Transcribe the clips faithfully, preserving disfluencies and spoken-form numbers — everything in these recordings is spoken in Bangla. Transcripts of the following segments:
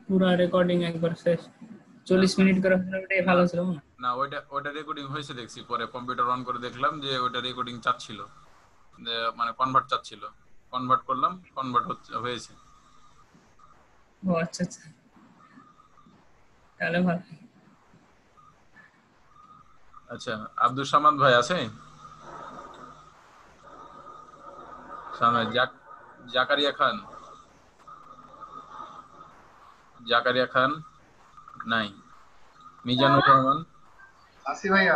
পুরো রেকর্ডিং একবার শেষ চল্লিশ মিনিট করে হলে ওটাই না ভালো ছিল না? না, ওইটা ওইটা রেকর্ডিং হয়েছে দেখছি, পরে কম্পিউটার অন করে দেখলাম যে ওইটা রেকর্ডিং চাচ্ছিল, যে মানে কনভার্ট চাচ্ছিল, কনভার্ট করলাম, কনভার্ট হচ্ছে হয়েছে। ও আচ্ছা আচ্ছা, তাহলে ভালো। আচ্ছা, আব্দুল সামাদ ভাই আছে? সামনে জাক জাকারিয়া খান, জাকারিয়া খান নাই। মিজানুর রহমান, আসি ভাইয়া।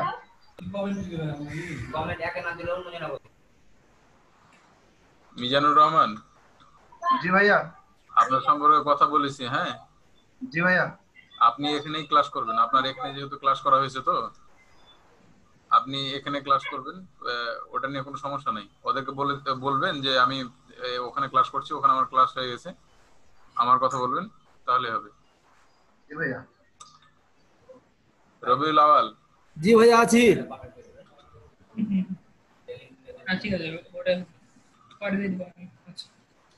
মিজানুর রহমান, জি ভাইয়া। আপনার সম্পর্কে কথা বলেছি, হ্যাঁ। জি ভাইয়া। আপনি এখানেই ক্লাস করবেন, আপনার এখানে যেহেতু ক্লাস করা হয়েছে, তো আপনি এখানে ক্লাস করবেন। আহ, ওটা নিয়ে কোনো সমস্যা নেই। ওদেরকে বলে বলবেন যে আমি আহ, ওখানে ক্লাস করছি, ওখানে আমার ক্লাস হয়ে গেছে, আমার কথা বলবেন, তাহলে হবে। জি ভাইয়া। রবিউল আওয়াল, জি ভাইয়া আছি। হ্যাঁ ঠিক আছে, ওটা পাঠিয়ে দিবো আমি। আচ্ছা।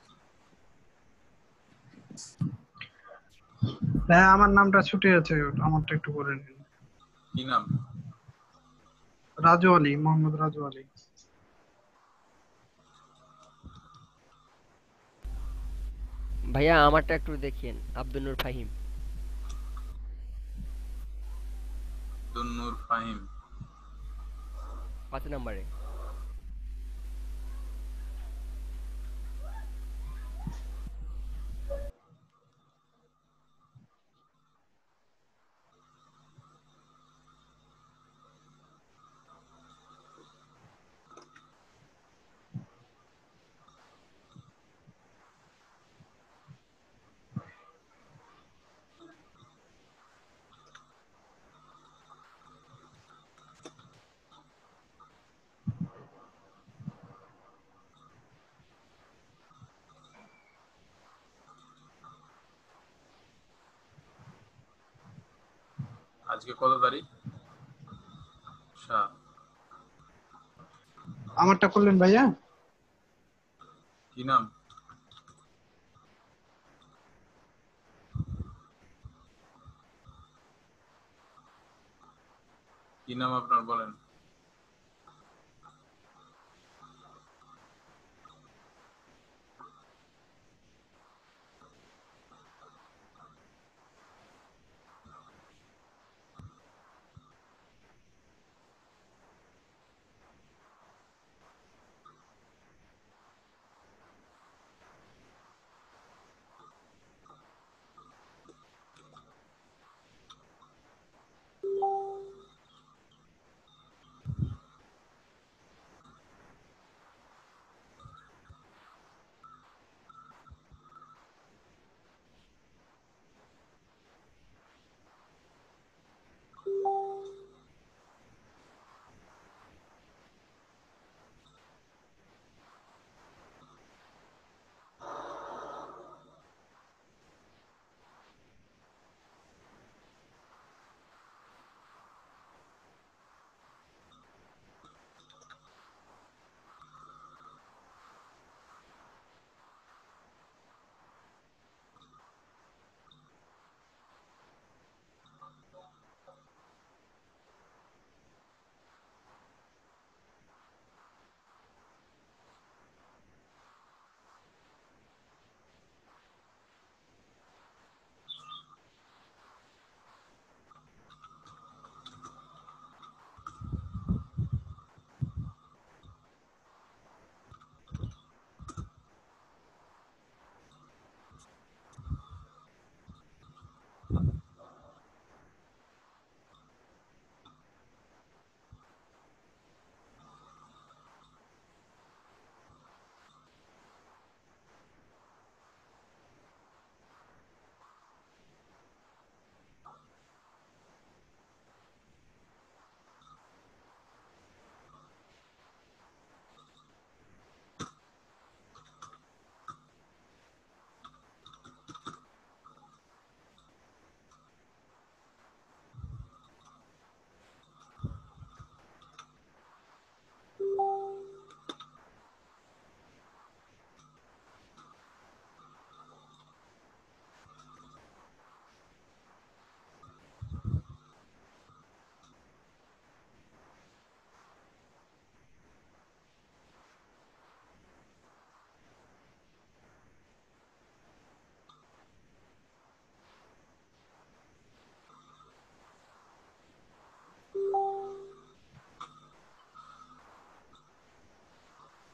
হ্যাঁ আমার নামটা ছুটে আছে, আমারটা একটু করে নিন। কি নাম? রাজু আলী, মোহাম্মদ রাজু আলী। ভাইয়া আমারটা একটু দেখিয়েন, আব্দুল নূর ফাহিম। দুন্নুর ফাহিম। পাঁচ নম্বরে। আজকে কত তারিখ? সাত। আমারটা করলেন ভাইয়া? কি নাম? কি নাম আপনার বলেন?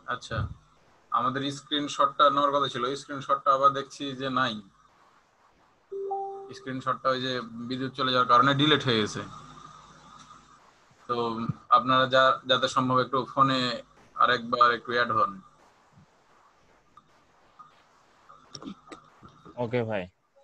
আচ্ছা, আমাদের স্ক্রিনশটটা নেওয়ার কথা ছিল, স্ক্রিনশটটা আবার দেখছি যে নাই। স্ক্রিনশটটা ওই যে বিদ্যুৎ চলে যাওয়ার কারণে ডিলিট হয়ে গেছে। তো আপনারা যা যাতে সম্ভব একটু ফোনে আরেকবার একটু অ্যাড হন। ওকে ভাই।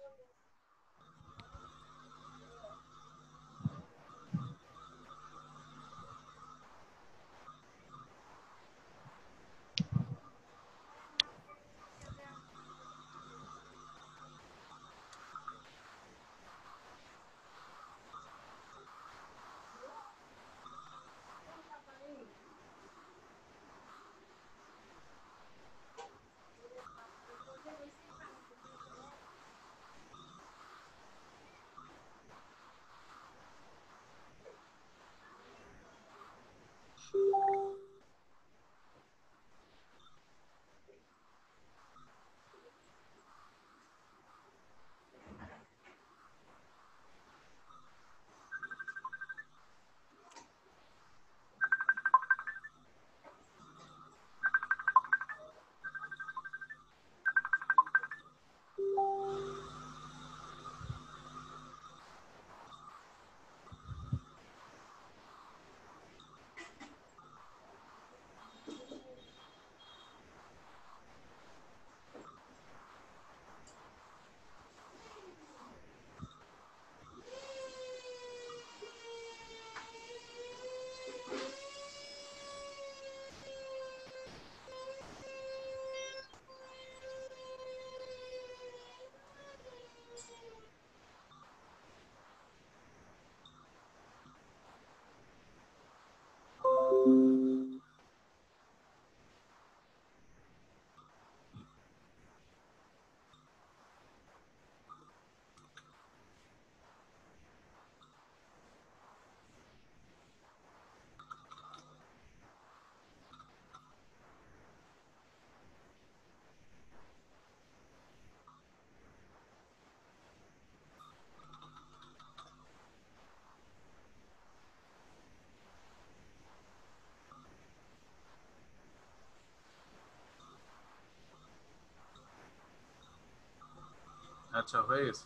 আচ্ছা, হয়ে গেছে।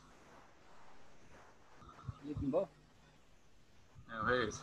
হ্যাঁ, হয়ে গেছে।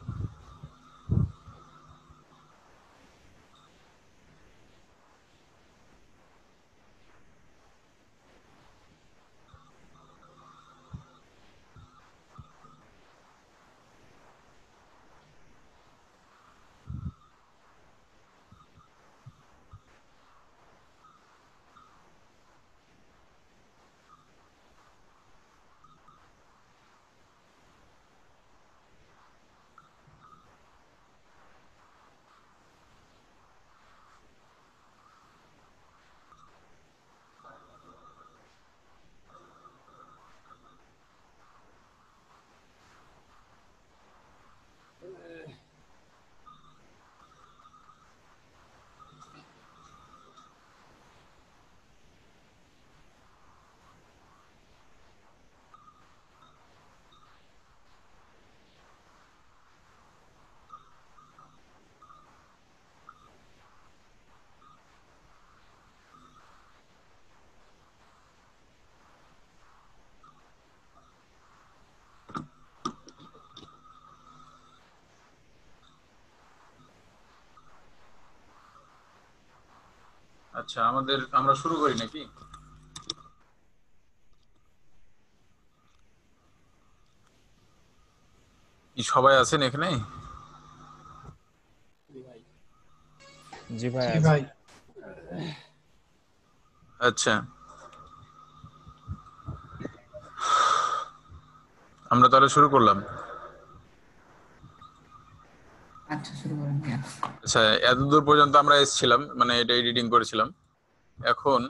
আচ্ছা, আমাদের আমরা শুরু করি নাকি? কি সবাই আছেন এখানে? জি ভাই। জি ভাই। আচ্ছা, আমরা তাহলে শুরু করলাম। আচ্ছা, শুরু করেন। আচ্ছা, এতদূর পর্যন্ত আমরা এসেছিলাম, মানে এটা এডিটিং করেছিলাম। এখন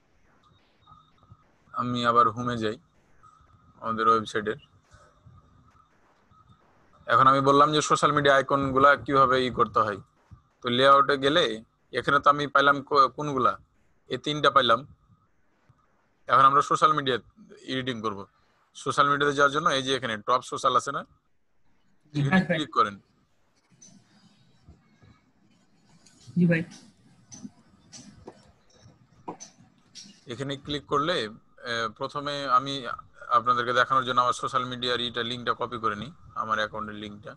আমি আবার হোমে যাই আমাদের ওয়েবসাইটের। এখন আমি বললাম যে সোশ্যাল মিডিয়া আইকন গুলা কিভাবে ই করতে হয়। তো লেআউটে গেলে এখানে তো আমি পাইলাম কোনগুলা, এই তিনটা পাইলাম। এখন আমরা সোশ্যাল মিডিয়া এডিটিং করব। সোশ্যাল মিডিয়াতে যাওয়ার জন্য এই যে এখানে টপ সোশ্যাল আছে না, এখানে ক্লিক করেন। জি ভাই। এখানে ক্লিক করলে আহ, প্রথমে আমি আপনাদেরকে দেখানোর জন্য আমার সোশ্যাল মিডিয়ার ইটা লিঙ্কটা কপি করে নিই, আমার অ্যাকাউন্টের লিঙ্কটা।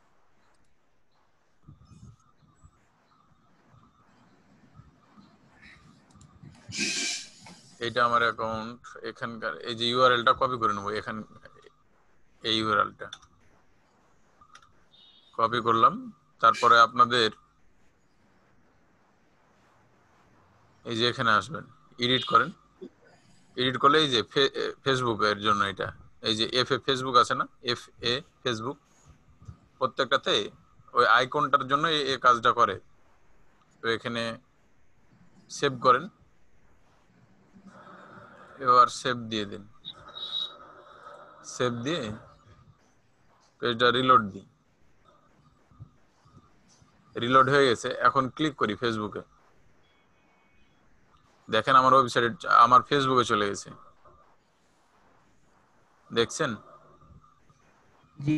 এটা আমার অ্যাকাউন্ট, এখানকার এই যে ইউআরএলটা কপি করে নেবো, এখান এই ইউআরএলটা কপি করলাম। তারপরে আপনাদের এই যে এখানে আসবেন, এডিট করেন। এডিট করলে এই যে ফেসবুকের জন্য এটা, এই যে এফ এ ফেসবুক আছে না, এফ এ ফেসবুক, প্রত্যেকটাতে ওই আইকনটার জন্য এই কাজটা করে। তো এখানে সেভ করেন, এবার সেভ দিয়ে দিন। সেভ দিয়ে পেজটা রিলোড দিই, রিলোড হয়ে গেছে। এখন ক্লিক করি ফেসবুকে, দেখেন আমার ওয়েবসাইটে, আমার ফেসবুকে চলে গেছে, দেখছেন? জি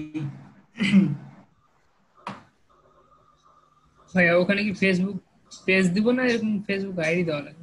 ভাইয়া, ওখানে কি ফেসবুক পেজ দিব না এরকম ফেসবুক আইডি দেওয়া লাগে?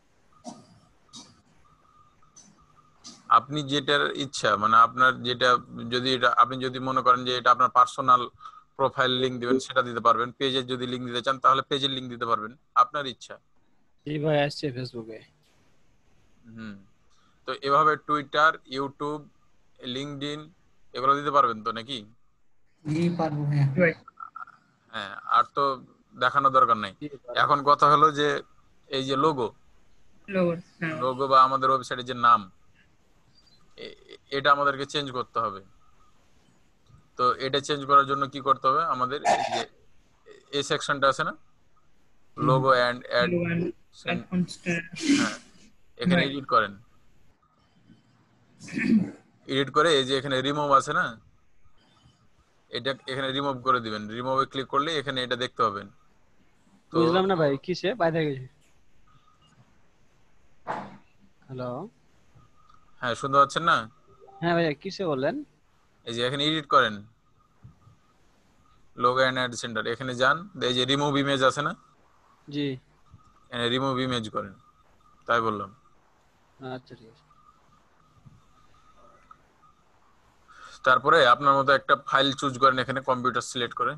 আপনি যেটার ইচ্ছা, মানে আপনার যেটা, যদি এটা আপনি যদি মনে করেন যে এটা আপনার পার্সোনাল প্রোফাইল লিংক দিবেন সেটা দিতে পারবেন, পেজের যদি লিংক দিতে চান তাহলে পেজের লিংক দিতে পারবেন, আপনার ইচ্ছা। জি ভাই আসছে ফেসবুকে। হুম, তো এভাবে টুইটার, ইউটিউব, লিঙ্কডইন এগুলো দিতে পারবেন তো নাকি? জি পারবো ভাইয়া। হ্যাঁ, আর তো দেখানোর দরকার নাই। এখন কথা হলো যে এই যে লোগো, লোগো বা আমাদের ওয়েবসাইটের যে নাম, এটা আমাদেরকে চেঞ্জ করতে হবে। তো এটা চেঞ্জ করার জন্য কি করতে হবে আমাদের? এই যে এই সেকশনটা আছে না, লোগো এন্ড অ্যাড, হ্যাঁ, এখানে এডিট করেন। এডিট করে এই যে এখানে রিমুভ আছে না, এটা এখানে রিমুভ করে দিবেন। রিমুভে ক্লিক করলে এখানে এটা দেখতে পাবেন। তো বুঝলাম না ভাই, কিসে বাইরে গেছে? হ্যালো, হ্যাঁ, শুনতে পাচ্ছেন না? হ্যাঁ ভাইয়া কিসে বললেন? এই যে এখানে এডিট করেন, লোগো এন্ড অ্যাড সেন্টার, এখানে যান, এই যে রিমুভ ইমেজ আছে না, জি, এখানে রিমুভ ইমেজ করেন, তাই বললাম। আচ্ছা ঠিক আছে। তারপরে আপনার মতো একটা ফাইল চুজ করেন, এখানে কম্পিউটার সিলেক্ট করে।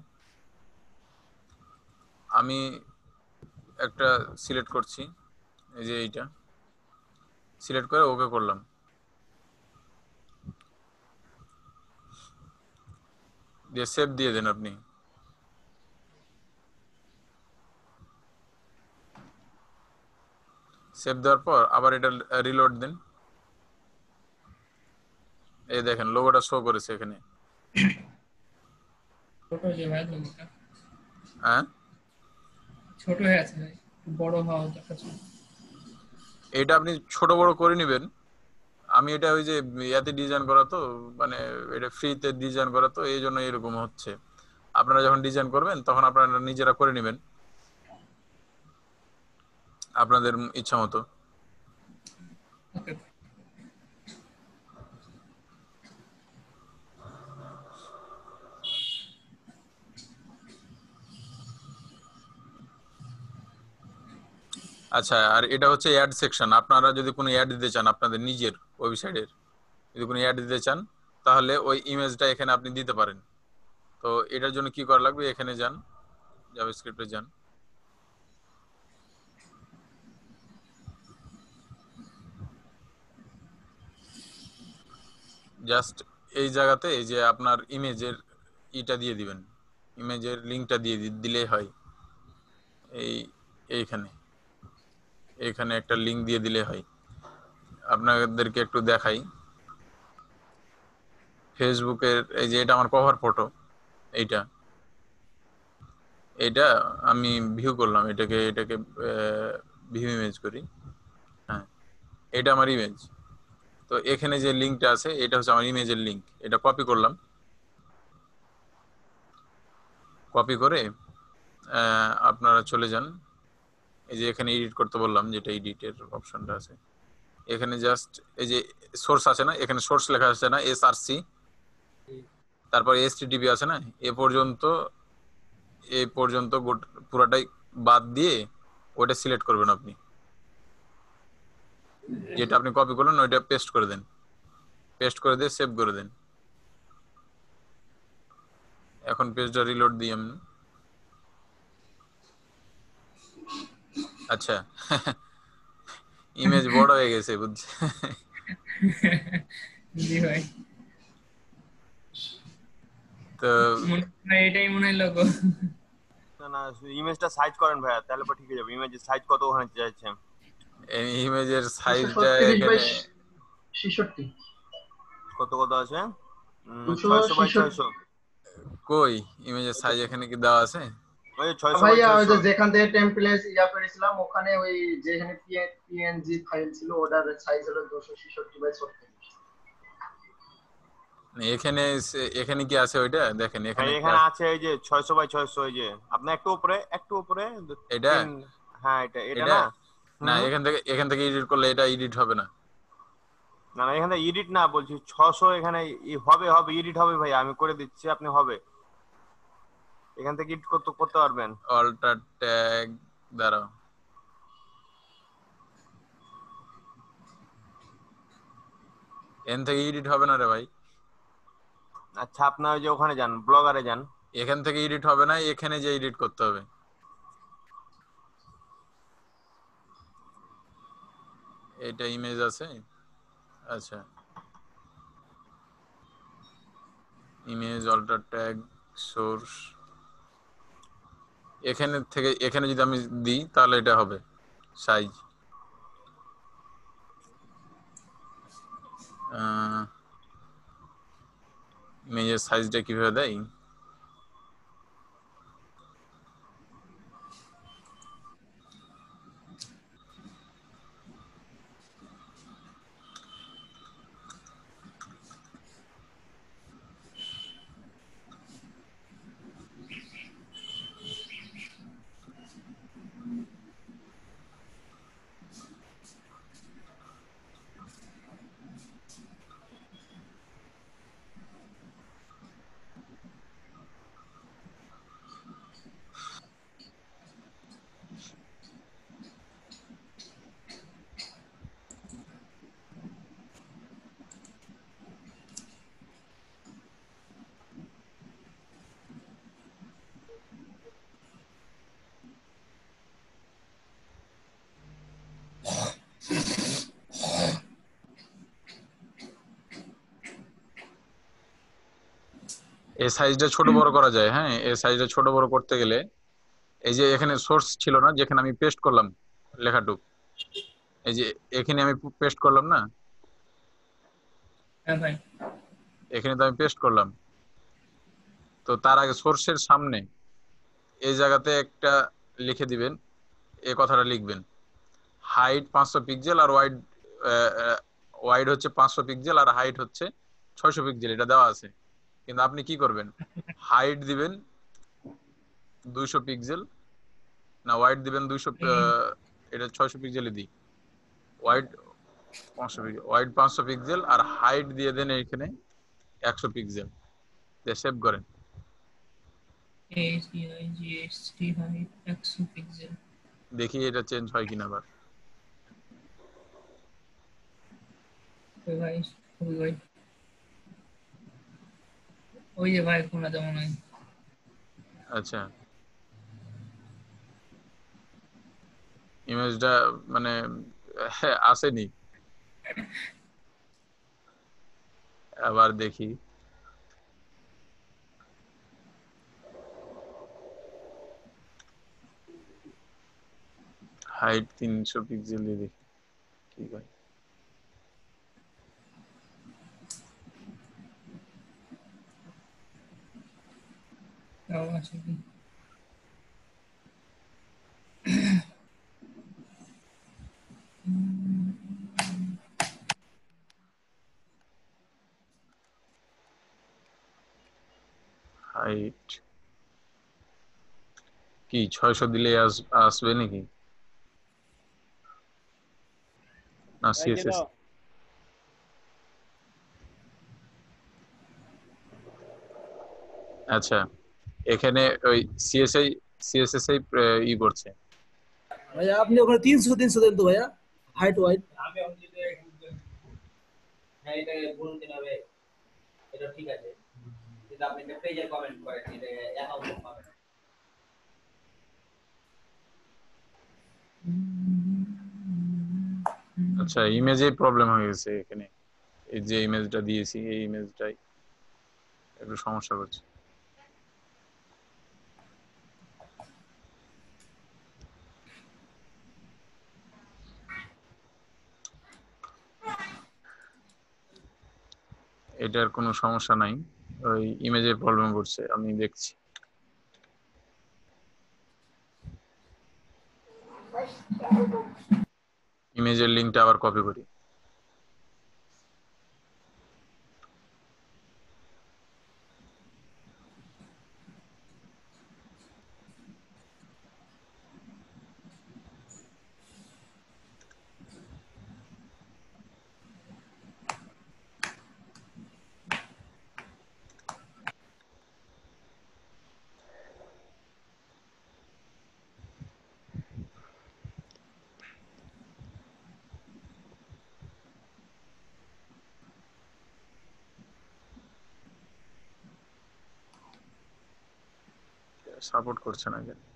আমি একটা সিলেক্ট করছি, এই যে এইটা সিলেক্ট করে ওকে করলাম। দিয়ে সেভ দিয়ে দেন আপনি। সেভ দেওয়ার পর আবার এটা রিলোড দেন। এই দেখেন লোগোটা শো করেছে এখানে। ছোট হয়ে যায় ভাই লোগোটা, হ্যাঁ ছোট হয়ে আছে ভাই, বড় হওয়া দরকার ছিল। এটা আপনি ছোট বড় করে নেবেন। আমি এটা ওই যে ইয়াতে ডিজাইন করা তো, মানে এটা ফ্রিতে ডিজাইন করা তো, এই জন্য এরকম হচ্ছে। আপনারা যখন ডিজাইন করবেন তখন আপনারা নিজেরা করে নেবেন আপনাদের ইচ্ছা মতো। ওকে, আচ্ছা, আর এটা হচ্ছে অ্যাড সেকশন। আপনারা যদি কোনো অ্যাড দিতে চান আপনাদের নিজের ওয়েবসাইটের, যদি কোনো অ্যাড দিতে চান তাহলে ওই ইমেজটা এখানে আপনি দিতে পারেন। তো এটার জন্য কি করা লাগবে? এখানে যান, জাভাস্ক্রিপ্টে যান, জাস্ট এই জায়গাতে এই যে আপনার ইমেজের ইটা দিয়ে দিবেন, ইমেজের লিংকটা দিয়ে দিলেই হয়। এই এইখানে এখানে একটা লিংক দিয়ে দিলে হয়। আপনাদেরকে একটু দেখাই, ফেসবুকের এই যে এটা আমার কভার ফটো, এইটা এটা আমি ভিউ করলাম, এটাকে এটাকে ভিউ ইমেজ করি। হ্যাঁ, এটা আমার ইমেজ। তো এখানে যে লিংকটা আছে এটা হচ্ছে আমার ইমেজের লিংক, এটা কপি করলাম। কপি করে আপনারা চলে যান, এই যে এখানে এডিট করতে বললাম, যেটা এডিটের অপশনটা আছে এখানে, জাস্ট এই যে সোর্স আছে না, এখানে সোর্স লেখা আছে না, এস আর সি, তারপরে এসটিডিপি আছে না, এ পর্যন্ত এই পর্যন্ত পুরাটাই বাদ দিয়ে ওটা সিলেক্ট করবেন আপনি। যেটা আপনি কপি করলেন ওইটা পেস্ট করে দেন, পেস্ট করে দিয়ে সেভ করে দেন। এখন পেজটা রিলোড দিই আমি। আচ্ছা ইমেজ বড় হয়ে গেছে বুঝছি। জি ভাই, তো মনে হয় এটাই মনে হয় লোগো। না না ইমেজটা সাইজ করেন ভাইয়া, তাহলে পর ঠিক হয়ে যাবে। ইমেজের সাইজ কত ওখানে চাইছেন? এই ইমেজের দুশো সাইজটা ছত্রিশ বাই এখানে ছেষট্টি। কত কত আছে? দুশো ছয়শো বাই ছেষট্টি। ছয়শো। কই ইমেজের সাইজ এখানে কি দেওয়া আছে? ওই ছয়শো বাই ভাইয়া ওই যে ছয়শো। যেখান থেকে টেমপ্লেট ইয়া করেছিলাম ওখানে ওই যেখানে পিএনজি ফাইল ছিল ওটার সাইজ হলো দুশো ছেষট্টি বাই ছত্রিশ। এখানে সে- এখানে কি আছে ওইটা দেখেন, ভাই এখানে কি এখানে আছে? আছে এই যে ছয়শো বাই ছয়শো, এই যে আপনি একটু উপরে একটু উপরে এটা? তিন- হ্যাঁ এটা এটা এটা? না না হুম। এখান থেকে এখান থেকে এডিট করলে এটা এডিট হবে না। না না এখানে এডিট না বলছি, ছয়শো এখানে ই- হবে হবে এডিট হবে ভাই, আমি করে দিচ্ছি, আপনি হবে এখান থেকে এডিট করতে করতে পারবেন। অল্টার ট্যাগ দাঁড়াও, এখান থেকে এডিট হবে না রে ভাই। আচ্ছা আপনার ওই যে ওখানে যান, ব্লগারে যান। এখান থেকে এডিট হবে না, এখানে যে এডিট করতে হবে। এটা ইমেজ আছে, আচ্ছা ইমেজ অল্টার ট্যাগ সোর্স, এখানে থেকে এখানে যদি আমি দিই তাহলে এটা হবে সাইজ। ইমেজের সাইজটা কিভাবে দেয়? এই সাইজটা ছোট বড় করা যায়। হ্যাঁ এই সাইজটা ছোট বড় করতে গেলে এই যে এখানে সোর্স ছিল না, যেখানে আমি পেস্ট করলাম লেখাটুক, এই যে এখানে আমি পেস্ট করলাম না, হ্যাঁ ভাই, এখানে তো আমি পেস্ট করলাম। তো তার আগে সোর্সের সামনে এই জায়গাতে একটা লিখে দিবেন, এই কথাটা লিখবেন, হাইট পাঁচশো পিক্সেল আর ওয়াইড ওয়াইড হচ্ছে পাঁচশো পিক্সেল আর হাইট হচ্ছে ছয়শো পিক্সেল, এটা দেওয়া আছে। কিন্তু আপনি কি করবেন, হাইট দিবেন দুইশো পিক্সেল, না ওয়াইড দিবেন দুইশো, এটা ছয়শো পিক্সেলে দিই, ওয়াইড পাঁচশো পিক্সেল, ওয়াইড পাঁচশো পিক্সেল আর হাইট দিয়ে দেন এখানে একশো পিক্সেল, দিয়ে সেভ করেন। এইচডিআইজিএসটি হাইট একশো পিক্সেল। দেখি এটা চেঞ্জ হয় কিনা আবার। ওই ভাই ওই ভাই ওই যে ভাই কোনা যেমন হয়। আচ্ছা ইমেজটা মানে হ্যাঁ, আসেনি, আবার দেখি। হাইট তিনশো পিক্সেল দিয়ে দেখি কি হয়। তাও আছে কি? হাইট কি ছয়শো দিলে আস- আসবে নাকি? না সিএসএস, আচ্ছা এখানে ওই সিএসআই সিএসএস ই করছে। ভাইয়া আপনি ওখানে তিনশো তিনশো দেন তো ভাইয়া। হাইট ওয়াইড আমি আমি যদি হ্যাঁ এটা বলতে হবে এটা ঠিক আছে কিন্তু আপনি একটা পেজে কমেন্ট করেন এটা অ্যাকাউন্টে পাবেন আচ্ছা ইমেজে প্রবলেম হয়ে গেছে এখানে এই যে ইমেজটা দিয়েছি এই ইমেজটাই একটু সমস্যা করছে এটার কোনো সমস্যা নাই ওই ইমেজে প্রবলেম করছে আমি দেখছি ইমেজের লিংকটা আবার কপি করি সাপোর্ট করছে না কেন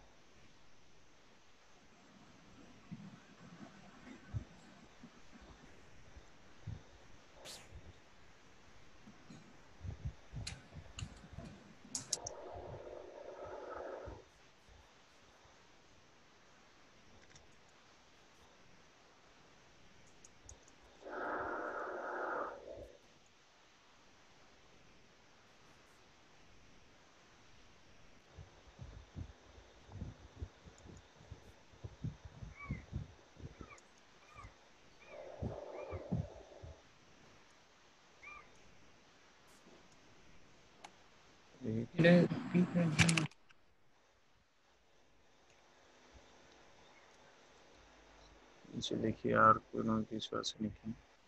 এটা ঠিক আছে নিচে দেখি আর কোনো কিছু আছে নাকি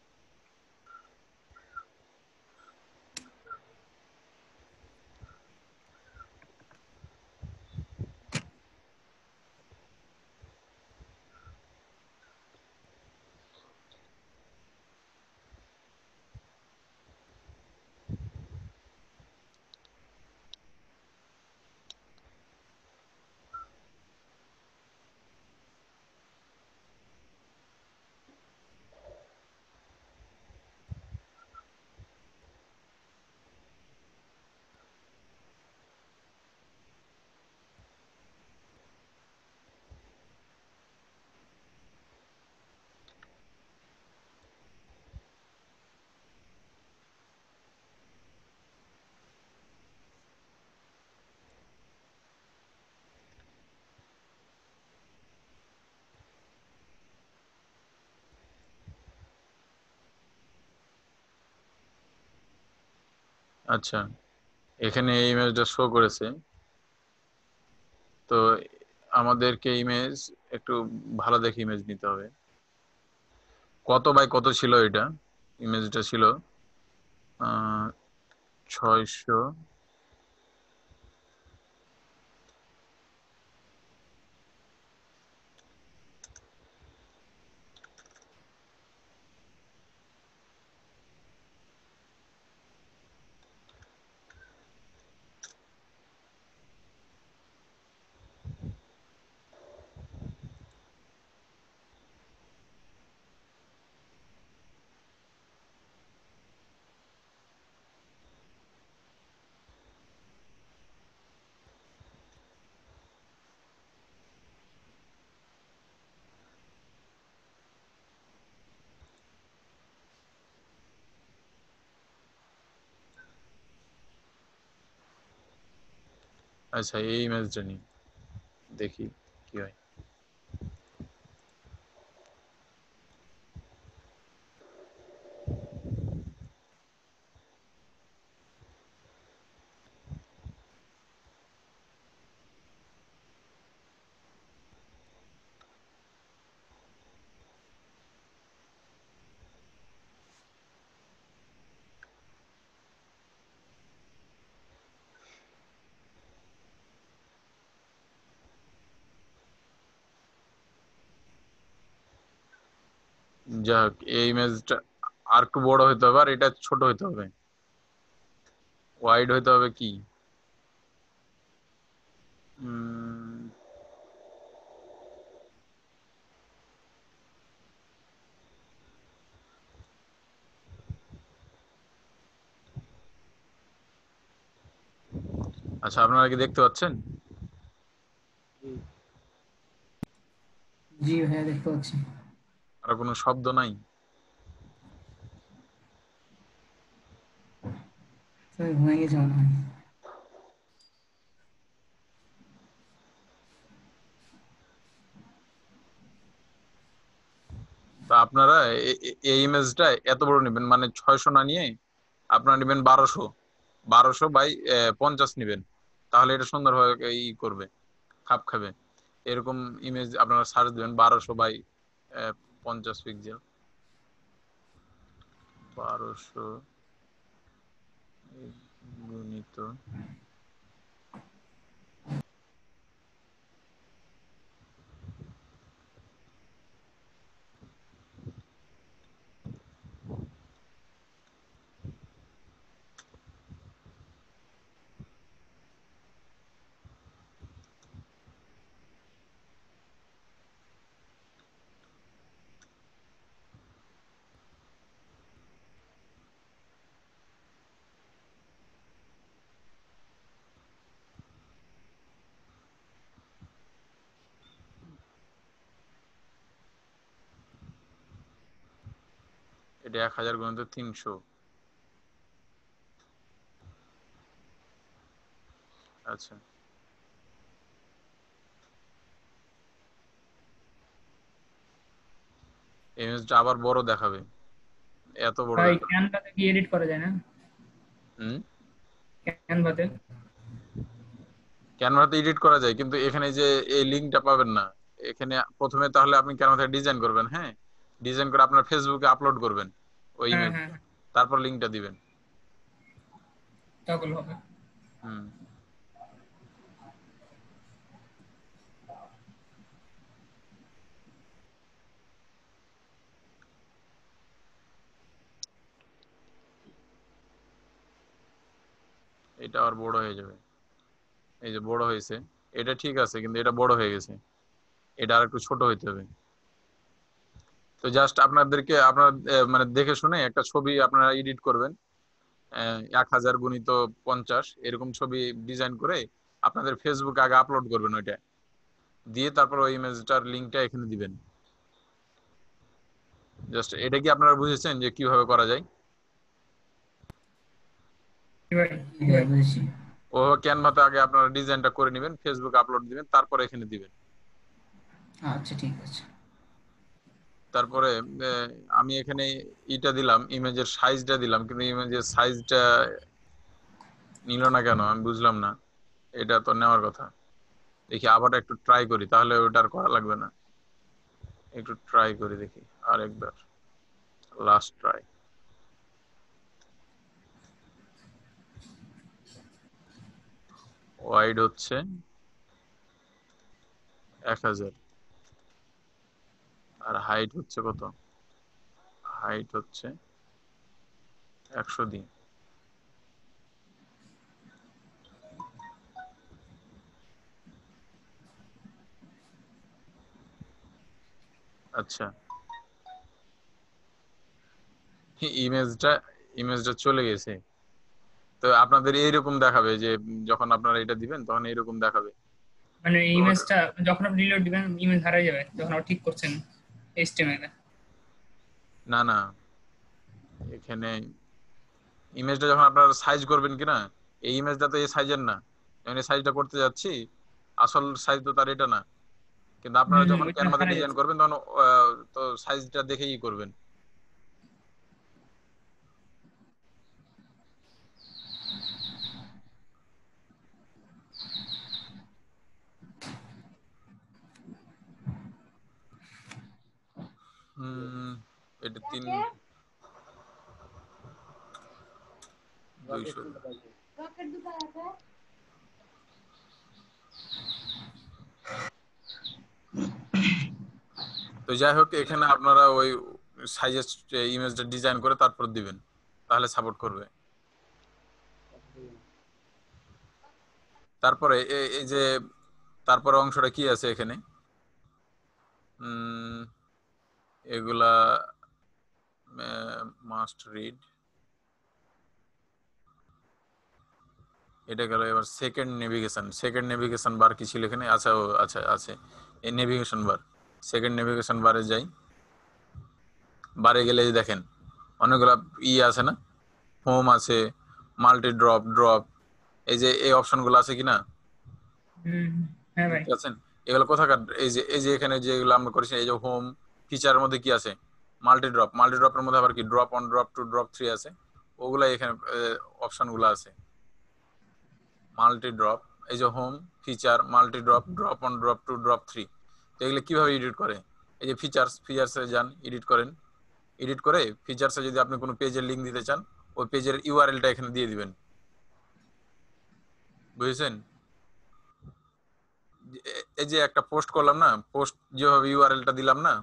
আচ্ছা এখানে এই ইমেজটা শো করেছে তো আমাদেরকে ইমেজ একটু ভালো দেখে ইমেজ নিতে হবে কত বাই কত ছিল এটা ইমেজটা ছিল আহ ছয়শো আচ্ছা এই ইমেজটা নিই দেখি কি হয় যাক, এই ইমেজটা আর একটু বড় হইতে হবে আর এটা ছোট হইতে হবে, ওয়াইড হইতে হবে কি উম, আচ্ছা আপনারা কি দেখতে পাচ্ছেন? জি ভাইয়া দেখতে পাচ্ছি। আর কোনো শব্দ নাই? সবাই ঘুমিয়ে গেছে মনে হয়। তা আপনারা এ- এ- এই ইমেজটা এত বড় নেবেন, মানে ছয়শো না নিয়ে আপনারা নেবেন বারোশো, বারোশো বাই পঞ্চাশ নেবেন, তাহলে এটা সুন্দরভাবে ই করবে, খাপ খাবে। এরকম ইমেজ আপনারা সার্চ দিবেন বারোশো বাই পঞ্চাশ পিক্সেল, বারোশো গুণিত এটা এক হাজার গুণিত তিনশো। আচ্ছা, ইমেজটা আবার বড় দেখাবে, এত বড় ভাই দেখাবে। ক্যানভাতে কি এডিট করা যায় না? হুম, ক্যানভাতে ক্যানভাতে এডিট করা যায়, কিন্তু এখানে যে এই লিঙ্কটা পাবেন না। এখানে প্রথমে তাহলে আপনি ক্যানভাতে ডিজাইন করবেন, হ্যাঁ, ডিজাইন করে আপনার ফেসবুকে আপলোড করবেন ওই হ্যাঁ ইমেজ, হ্যাঁ তারপর লিঙ্কটা দিবেন। তখন হবে। হুম, এটা আর বড় হয়ে যাবে, এই যে বড় হয়েছে, এটা ঠিক আছে, কিন্তু এটা বড় হয়ে গেছে, এটা আর একটু ছোট হইতে হবে। তো জাস্ট আপনাদেরকে আপনার আহ, মানে দেখে শুনে একটা ছবি আপনারা এডিট করবেন, আহ, এক হাজার গুণিত পঞ্চাশ এরকম ছবি ডিজাইন করে আপনাদের ফেসবুকে আগে আপলোড করবেন, ওইটা দিয়ে তারপর ওই ইমেজটার লিঙ্কটা এখানে দিবেন। জাস্ট এটা কি আপনারা বুঝেছেন যে কিভাবে করা যায়? কি ভাই জি ভাইয়া বুঝেছি। ও ক্যানভাতে আগে আপনারা ডিজাইনটা করে নেবেন, ফেসবুকে আপলোড দিবেন, তারপর এখানে দিবেন। আচ্ছা ঠিক আছে। তারপরে আহ, আমি এখানে ইটা দিলাম, ইমেজের সাইজটা দিলাম, কিন্তু ইমেজের সাইজটা নিল না কেন আমি বুঝলাম না। এটা তো নেওয়ার কথা। দেখি আবার একটু ট্রাই করি, তাহলে ওটা আর করা লাগবে না। একটু ট্রাই করি দেখি আরেকবার, লাস্ট ট্রাই। ওয়াইড হচ্ছে এক হাজার, আর হাইট হচ্ছে কত? হাইট হচ্ছে একশো দিন। আচ্ছা, ইমেজটা ইমেজটা চলে গেছে। তো আপনাদের এইরকম দেখাবে যে যখন আপনারা এটা দিবেন তখন এইরকম দেখাবে। মানে তো ওটা- ইমেজটা যখন আপনি রিলোড দিবেন ইমেজ হারিয়ে যাবে যখন আপনি ঠিক করছেন এইচটিএমএল এ। না না, এখানে ইমেজটা যখন আপনারা সাইজ করবেন কিনা, এই ইমেজটা তো এই সাইজের না, যখন এই সাইজটা করতে যাচ্ছি আসল সাইজ তো তার এটা না, কিন্তু আপনারা হম যখন ওইটা ক্যানভাতে হারিয়ে ডিজাইন যাচ্ছে। করবেন তখন আহ, তো সাইজটা দেখেই করবেন। হুম, এটা তিন দুইশো। তো যাই হোক, এখানে আপনারা ওই সাইজের ইমেজটা ডিজাইন করে তারপর দিবেন, তাহলে সাপোর্ট করবে। তারপরে এই যে তারপরে অংশটা কি আছে এখানে, এগুলা মাস্ট রিড, এটা গেল। এবার second navigation, second navigation bar কি ছিল এখানে? আচ্ছা ও আচ্ছা আছে এই নেভিগেশন বার। সেকেন্ড নেভিগেশন বারে যাই, বারে গেলে দেখেন অনেকগুলা ই আছে না, হোম আছে, মাল্টি ড্রপ, ড্রপ, এই যে এই অপশনগুলো আছে কিনা? হুম হ্যাঁ ভাই ঠিক আছে, এগুলো কোথাকার? এই যে এই যে এখানে যেগুলো আমরা করেছি, এই যে হোম ফিচারের মধ্যে কি আছে? মাল্টি ড্রপ, মাল্টি ড্রপের মধ্যে আবার কি drop one, drop two, drop three আছে, ওগুলা এখানে অপশনগুলো আছে। মাল্টি ড্রপ, এই যে home feature, multi drop, drop one, drop two, drop three, তো এগুলো কিভাবে এডিট করে? এই যে ফিচার্স, ফিচার্সে যান, এডিট করেন, এডিট করে ফিচার্সে যদি আপনি কোনো পেজের লিংক দিতে চান, ওই পেজের ইউআরএলটা এখানে দিয়ে দিবেন, বুঝেছেন? এই যে একটা পোস্ট করলাম না, পোস্ট যেভাবে ইউআরএলটা দিলাম না,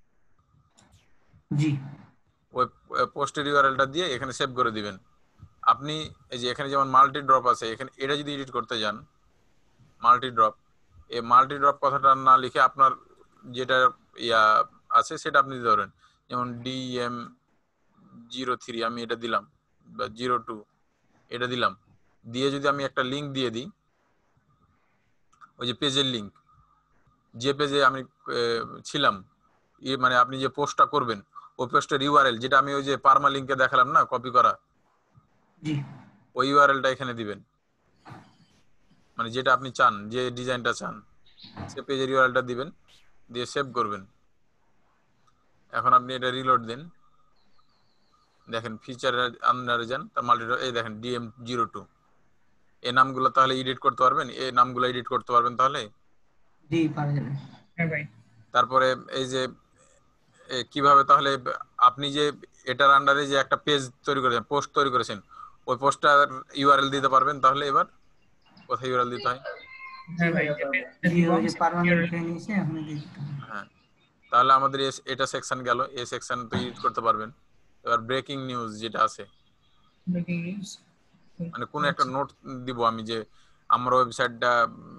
জি ওই পোস্টের ইউআরএলটা দিয়ে এখানে সেভ করে দিবেন। আপনি এই যে এখানে যেমন মাল্টি ড্রপ আছে, এখানে এটা যদি এডিট করতে যান, মাল্টি ড্রপ, এই মাল্টি ড্রপ কথাটা না লিখে আপনার যেটা ইয়া আছে সেটা আপনি দিতে পারেন। যেমন ডিএম জিরো থ্রি আমি এটা দিলাম, বা জিরো টু এটা দিলাম, দিয়ে যদি আমি একটা লিঙ্ক দিয়ে দিই, ওই যে পেজের লিঙ্ক, যে পেজে আমি ছিলাম, মানে আপনি যে পোস্টটা করবেন ওই পোস্টের ইউআরএল, যেটা আমি ওই যে পার্মা লিঙ্কে দেখালাম না কপি করা, জি ওই ইউআরএলটা এখানে দিবেন, মানে যেটা আপনি চান, যে ডিজাইনটা চান, সে পেজের ইউআরএলটা দিবেন, দিয়ে সেভ করবেন। এখন আপনি এটা রিলোড দেন, দেখেন ফিচারের আন্ডারে যান, তার মাল্টি, এই দেখেন ডিএম জিরো টু, এই নামগুলো তাহলে এডিট করতে পারবেন, এই নামগুলো এডিট করতে পারবেন তাহলে। জি পারা যাবে। হ্যাঁ ভাই তারপরে এই যে কিভাবে তাহলে আপনি যে এটার আন্ডারে যে একটা পেজ তৈরি করেছেন, পোস্ট তৈরি করেছেন, ওই পোস্টটার ইউআরএল দিতে পারবেন। তাহলে এবার কোথায় ইউআরএল দিতে হয়? হ্যাঁ ভাই জি ওই যে পার্মানেন্ট হয়ে নিয়েছে, এখন দিয়ে দিতে হবে। হ্যাঁ, তাহলে আমাদের এটা সেকশন গেল, এই সেকশন তো এডিট করতে পারবেন। এবার ব্রেকিং নিউজ যেটা আছে, ব্রেকিং নিউজ, মানে কোন একটা নোট দিব আমি যে আমার ওয়েবসাইটটা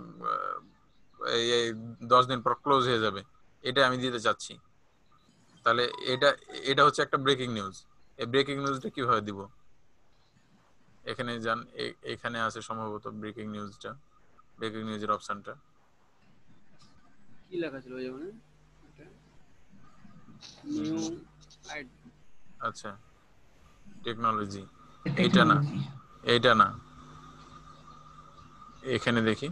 এই দশ দিন পর ক্লোজ হয়ে যাবে, এটা আমি দিতে চাচ্ছি, তাহলে এটা এটা হচ্ছে একটা ব্রেকিং নিউজ। এই ব্রেকিং নিউজটা কিভাবে দিব? এখানে যান, এখানে আছে সম্ভবত ব্রেকিং নিউজটা, ব্রেকিং নিউজের অপশনটা কি লেখা ছিল যেমন নিউ আইড, আচ্ছা টেকনোলজি, এইটা না, এইটা না, এখানে দেখি,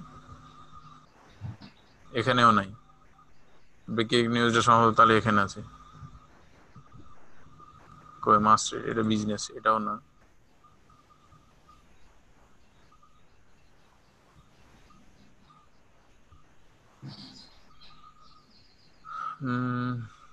এখানেও নাই ব্রেকিং নিউজটা, সম্ভবত তাহলে এখানে আছে কই মাস্টার, এটা বিজনেস, এটাও না, হুম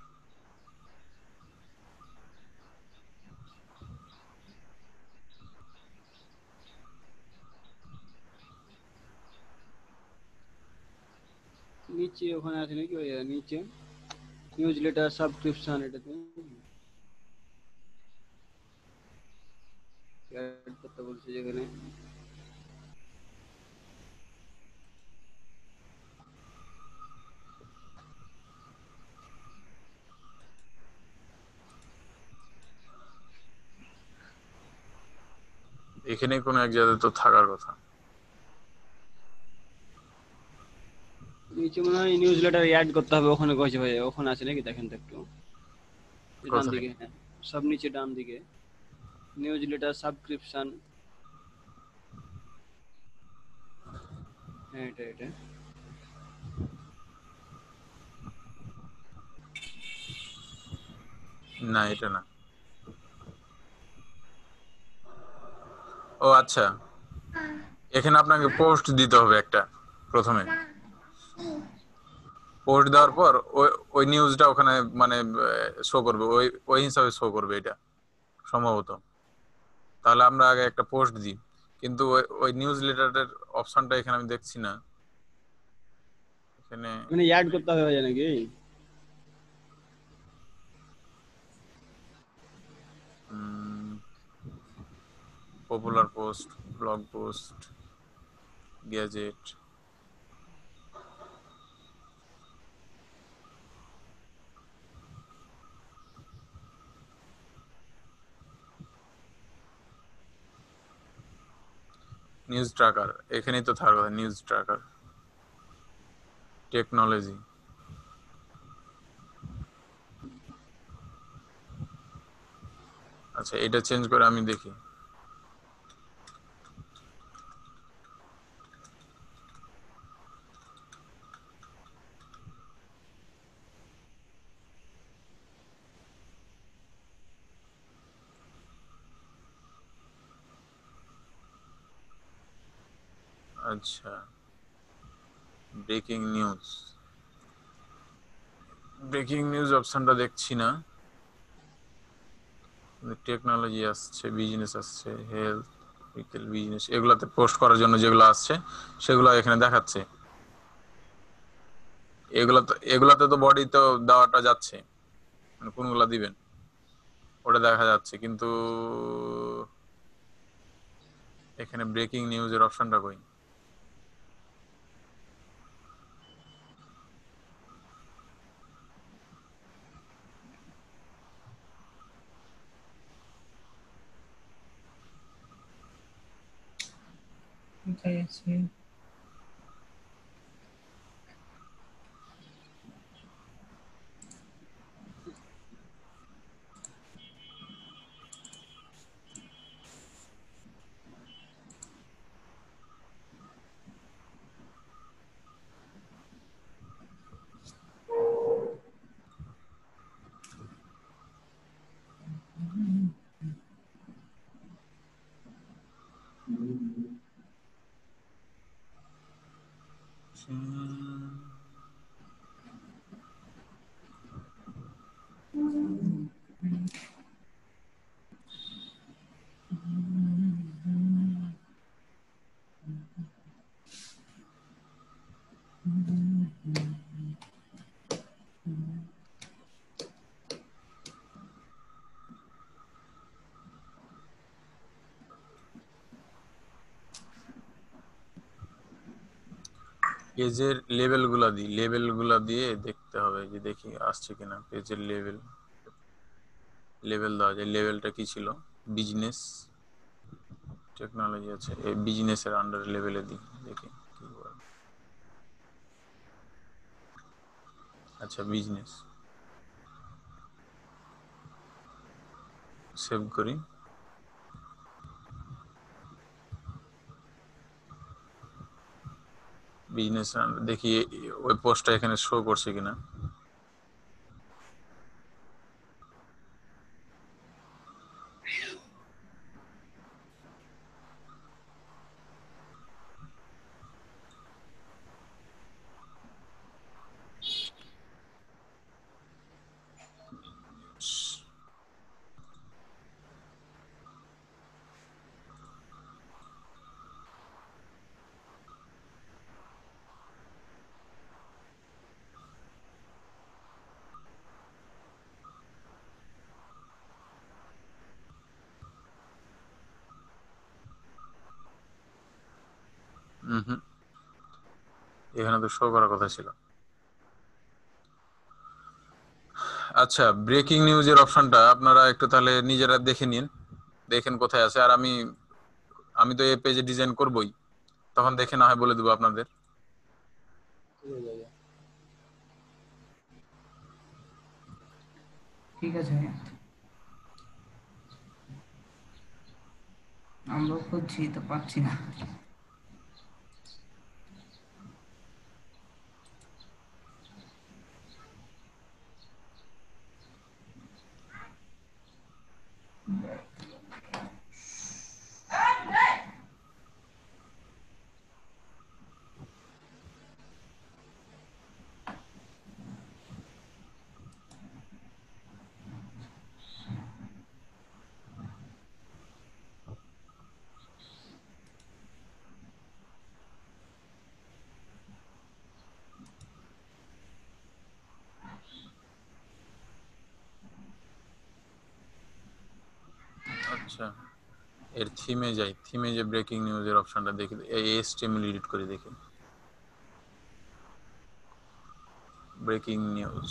নিচে ওখানে আছে নাকি ওই নিচে নিউজ লেটার সাবস্ক্রিপশন, এটাতে অ্যাড করতে বলছে যেখানে এখানে কোনো এক জায়গায় তো থাকার কথা। নিচে মনে হয় নিউজ লেটার অ্যাড করতে হবে, ওখানে কইছে ভাই, ওখানে আছে নাকি দেখেন তো একটু, ডান দিকে, হ্যাঁ সব নিচে ডান দিকে নিউজ লেটার সাবস্ক্রিপশন, হ্যাঁ এটা এটা না, এটা না। ও আচ্ছা, এখানে আপনাকে পোস্ট দিতে হবে একটা, প্রথমে পোস্ট দেওয়ার পর ওই ওই নিউজটা ওখানে মানে শো করবে, ওই ওই হিসাবে শো করবে এটা সম্ভবত। তাহলে আমরা আগে একটা পোস্ট দিই, কিন্তু ওই ওই নিউজ লেটারের অপশনটা এখানে আমি দেখছি না। এখানে মানে অ্যাড করতে হবে ভাই নাকি? Popular post, blog post, gadget, news tracker, এখানেই তো থাকার কথা, নিউজ ট্র্যাকার, টেকনোলজি। আচ্ছা, এটা চেঞ্জ করে আমি দেখি। আচ্ছা, ব্রেকিং নিউজ, ব্রেকিং নিউজ অপশনটা দেখছি না। টেকনোলজি আসছে, বিজনেস আসছে, হেলথ, রিটেল, বিজনেস, এগুলাতে পোস্ট করার জন্য যেগুলো আসছে সেগুলো এখানে দেখাচ্ছে। এগুলাতে এগুলাতে তো বডি তো দেওয়াটা যাচ্ছে, মানে কোনগুলা দিবেন ওটা দেখা যাচ্ছে, কিন্তু এখানে ব্রেকিং নিউজের অপশনটা কই? কোথায় আছে? পেজের লেভেল গুলা দিই, লেভেল গুলা দিয়ে দেখতে হবে যে দেখি আসছে কিনা। পেজের লেভেল, লেভেল দেওয়া যায়। লেভেলটা কি ছিল? বিজনেস, টেকনোলজি আছে, এই বিজনেসের আন্ডার লেভেলে দিই, দেখি কি বলে। আচ্ছা, বিজনেস সেভ করি। বিজনেস দেখি ওই পোস্টটা এখানে শো করছে কিনা। হুম, এখানে তো শো করার কথা ছিল। আচ্ছা, ব্রেকিং নিউজের অপশনটা আপনারা একটু তাহলে নিজেরা দেখে নিন, দেখেন কোথায় আছে। আর আমি আমি তো এই পেজে ডিজাইন করবই, তখন দেখে না হয় বলে দেবো আপনাদের। ঠিক আছে ভাইয়া, আমরাও খুঁজছি তো পাচ্ছি না। আচ্ছা, এর থিমে যাই, থিমে যে ব্রেকিং নিউজের অপশনটা দেখি, এই এইচটিএমএল এডিট করে দেখি। ব্রেকিং নিউজ,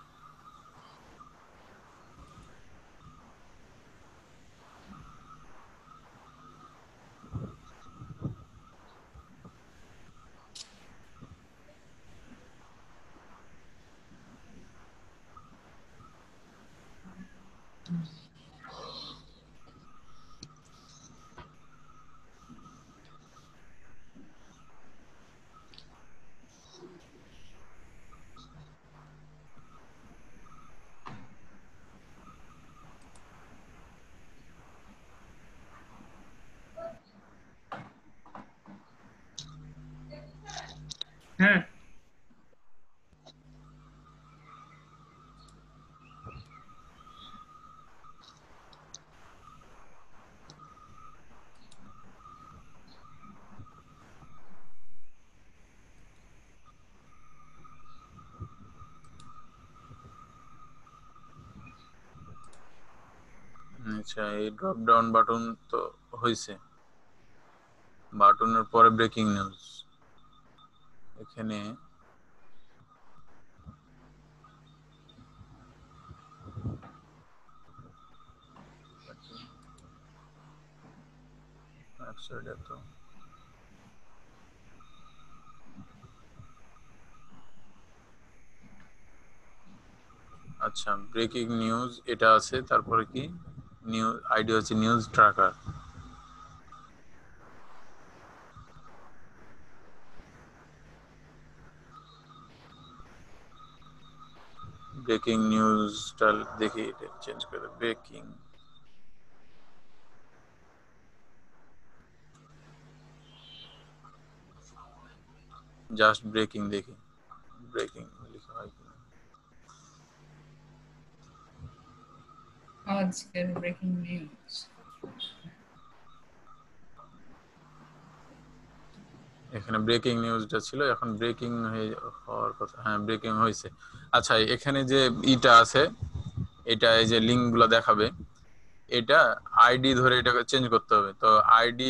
হ্যাঁ আচ্ছা এই ড্রপ ডাউন বাটন তো হয়েছে, বাটনের পরে ব্রেকিং নিউজ, এখানে আচ্ছা এটা তো আচ্ছা ব্রেকিং নিউজ এটা আছে, তারপরে কি নিউজ আইডি হচ্ছে নিউজ ট্র্যাকার। ব্রেকিং নিউজটা দেখি, এটা চেঞ্জ করে ব্রেকিং, জাস্ট ব্রেকিং দেখি, ব্রেকিং লেখা হয় কিনা। আজকের ব্রেকিং নিউজ এখানে ব্রেকিং নিউজটা ছিল, এখন ব্রেকিং হওয়ার কথা, হ্যাঁ ব্রেকিং হয়েছে। আচ্ছা এখানে যে ইটা আছে, এটা এই যে লিঙ্ক গুলো দেখাবে, এটা আইডি ধরে এটাকে চেঞ্জ করতে হবে। তো আইডি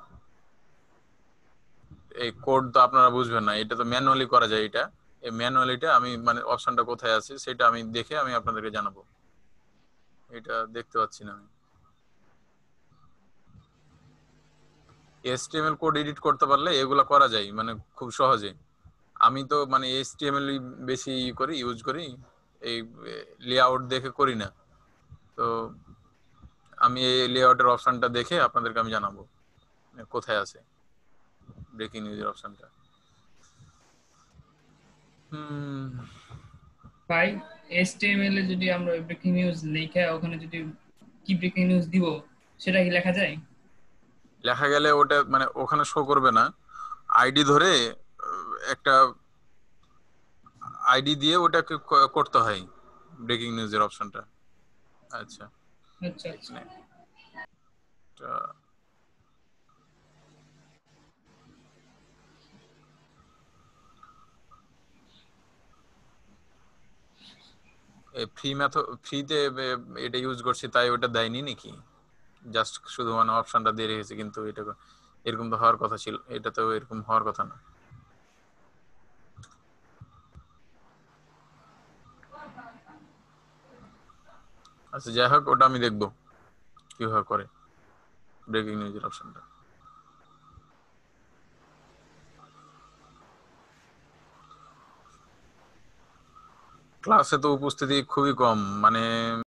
এই কোড তো আপনারা বুঝবেন না, এটা তো ম্যানুয়ালি করা যায়। এটা এই ম্যানুয়ালিটা আমি মানে অপশনটা কোথায় আছে সেটা আমি দেখে আমি আপনাদেরকে জানাবো। এটা দেখতে পাচ্ছি না আমি। এইচটিএমএল কোড এডিট করতে পারলে এগুলা করা যায় মানে খুব সহজে। আমি তো মানে এইচটিএমএল বেশি করি, ইউজ করি, এই লেআউট দেখে করি না। তো আমি এই লেআউটের অপশনটা দেখে আপনাদেরকে আমি জানাবো কোথায় আছে ব্রেকিং নিউজের অপশনটা। হুম ভাই এইচটিএমএল এ যদি আমরা ব্রেকিং নিউজ লেখা ওখানে যদি কি ব্রেকিং নিউজ দিব সেটা কি লেখা যায়? লেখা গেলে ওটা মানে ওখানে শো করবে না, আইডি ধরে একটা আইডি দিয়ে ওটাকে করতে হয় ব্রেকিং নিউজের অপশনটা। আচ্ছা আচ্ছা আচ্ছা ফ্রি মেথড, ফ্রিতে এটা ইউজ করছি তাই ওটা দেয়নি নাকি? জাস্ট শুধু মানে অপশনটা দিয়ে রেখেছে, কিন্তু এটা এরকম তো হওয়ার কথা ছিল, এটা তো এরকম হওয়ার কথা না। আচ্ছা যাই হোক, ওটা আমি দেখবো কিভাবে করে ব্রেকিং নিউজের অপশনটা। ক্লাসে তো উপস্থিতি খুবই কম, মানে